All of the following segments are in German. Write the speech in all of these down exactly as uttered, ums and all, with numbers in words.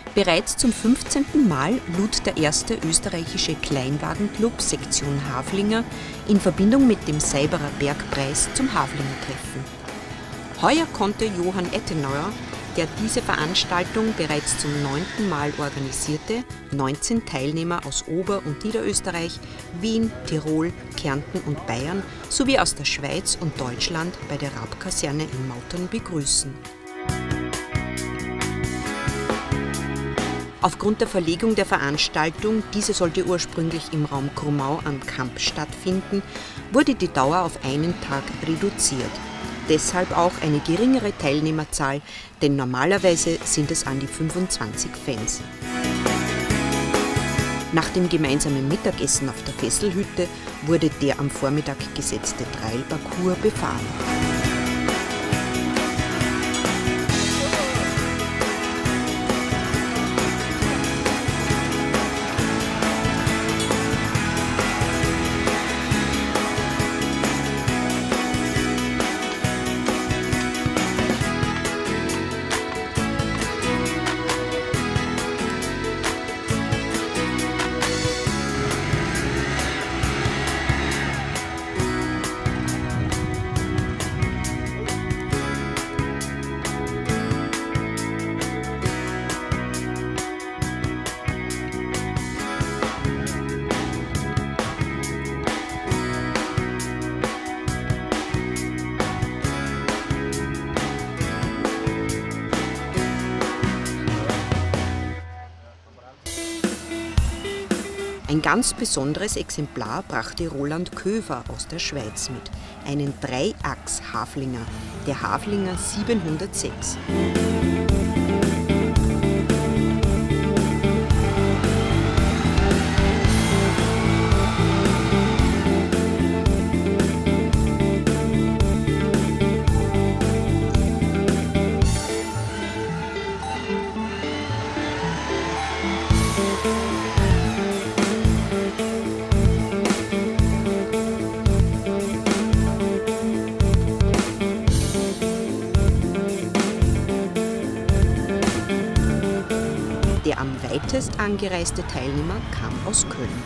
Bereits zum fünfzehnten Mal lud der erste österreichische Kleinwagenclub Sektion Haflinger in Verbindung mit dem Seiberer Bergpreis zum Haflinger-Treffen. Heuer konnte Johann Ettenauer, der diese Veranstaltung bereits zum neunten Mal organisierte, neunzehn Teilnehmer aus Ober- und Niederösterreich, Wien, Tirol, Kärnten und Bayern sowie aus der Schweiz und Deutschland bei der Raab-Kaserne in Mautern begrüßen. Aufgrund der Verlegung der Veranstaltung, diese sollte ursprünglich im Raum Grumau am Kamp stattfinden, wurde die Dauer auf einen Tag reduziert. Deshalb auch eine geringere Teilnehmerzahl, denn normalerweise sind es an die fünfundzwanzig Fans. Nach dem gemeinsamen Mittagessen auf der Fesselhütte wurde der am Vormittag gesetzte Trailparcours befahren. Ein ganz besonderes Exemplar brachte Roland Köfer aus der Schweiz mit, einen Dreiachs-Haflinger, der Haflinger siebenhundertsechs. Der am weitest angereiste Teilnehmer kam aus Köln.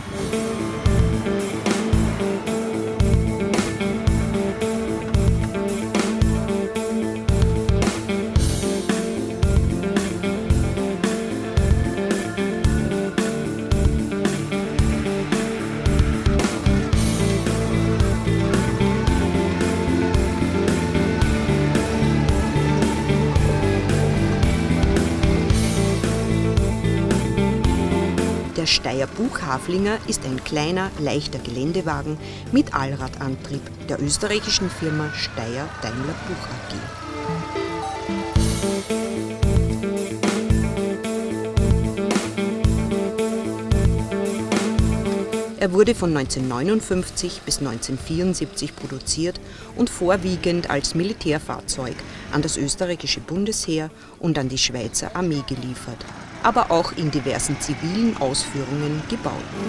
Der Steyr Buch-Haflinger ist ein kleiner, leichter Geländewagen mit Allradantrieb der österreichischen Firma Steyr Daimler Buch A G. Er wurde von neunzehnhundertneunundfünfzig bis neunzehnhundertvierundsiebzig produziert und vorwiegend als Militärfahrzeug an das österreichische Bundesheer und an die Schweizer Armee geliefert, aber auch in diversen zivilen Ausführungen gebaut.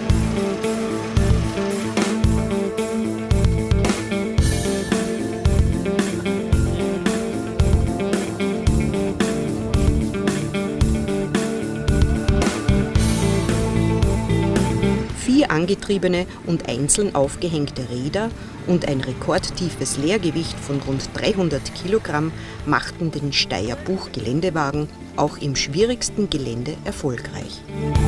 Vier angetriebene und einzeln aufgehängte Räder und ein rekordtiefes Leergewicht von rund dreihundert Kilogramm machten den Steyr Buch Geländewagen auch im schwierigsten Gelände erfolgreich.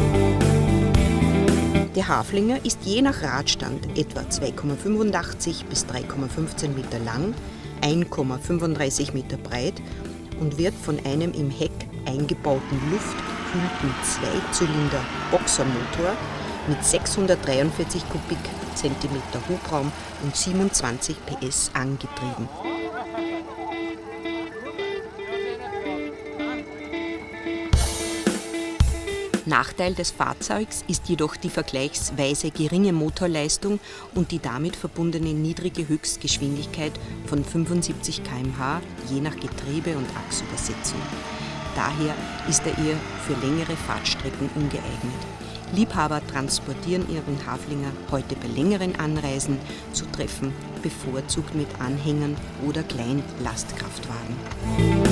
Der Haflinger ist je nach Radstand etwa zwei Komma fünfundachtzig bis drei Komma fünfzehn Meter lang, ein Komma fünfunddreißig Meter breit und wird von einem im Heck eingebauten luftkühlten Zweizylinder-Boxermotor mit sechshundertdreiundvierzig Kubikzentimeter Hubraum und siebenundzwanzig P S angetrieben. Nachteil des Fahrzeugs ist jedoch die vergleichsweise geringe Motorleistung und die damit verbundene niedrige Höchstgeschwindigkeit von fünfundsiebzig Kilometer pro Stunde je nach Getriebe und Achsübersetzung. Daher ist er eher für längere Fahrtstrecken ungeeignet. Liebhaber transportieren ihren Haflinger heute bei längeren Anreisen zu Treffen bevorzugt mit Anhängern oder Kleinlastkraftwagen.